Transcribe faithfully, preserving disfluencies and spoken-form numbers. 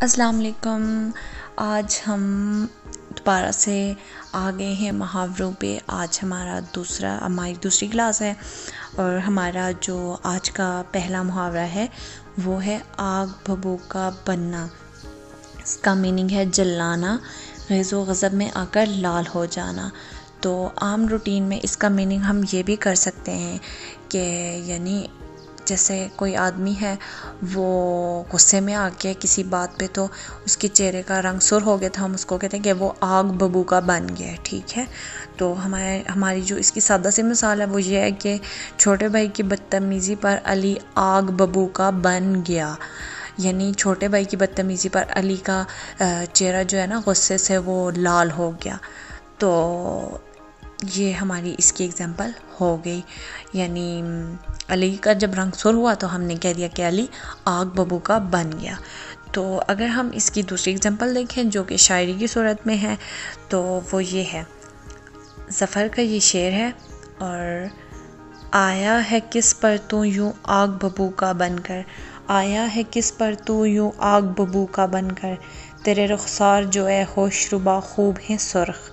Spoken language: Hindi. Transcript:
अस्सलाम वालेकुम। आज हम दोबारा से आ गए हैं मुहावरों पे। आज हमारा दूसरा हमारी दूसरी क्लास है और हमारा जो आज का पहला मुहावरा है वो है आग भभूका बनना। इसका मीनिंग है जलाना, ग़ैज़ो ग़ज़ब में आकर लाल हो जाना। तो आम रूटीन में इसका मीनिंग हम ये भी कर सकते हैं कि यानी जैसे कोई आदमी है वो गुस्से में आके किसी बात पे तो उसके चेहरे का रंग सुर हो गया था, हम उसको कहते हैं कि वो आग बबूका बन गया है। ठीक है, तो हमारे हमारी जो इसकी सादा सी मिसाल है वो ये है कि छोटे भाई की बदतमीज़ी पर अली आग बबूका बन गया। यानी छोटे भाई की बदतमीज़ी पर अली का चेहरा जो है ना गुस्से से वो लाल हो गया। तो ये हमारी इसकी एग्जांपल हो गई। यानी अली का जब रंग सुर हुआ तो हमने कह दिया कि अली आग बबूका बन गया। तो अगर हम इसकी दूसरी एग्जांपल देखें जो कि शायरी की सूरत में है तो वो ये है, ज़फ़र का ये शेर है और आया है किस पर तू यूं आग बबूका बनकर, आया है किस पर तू यूं आग बबूका बनकर, तेरे रुखसार जो है होशरुबा खूब हैं सुर्ख,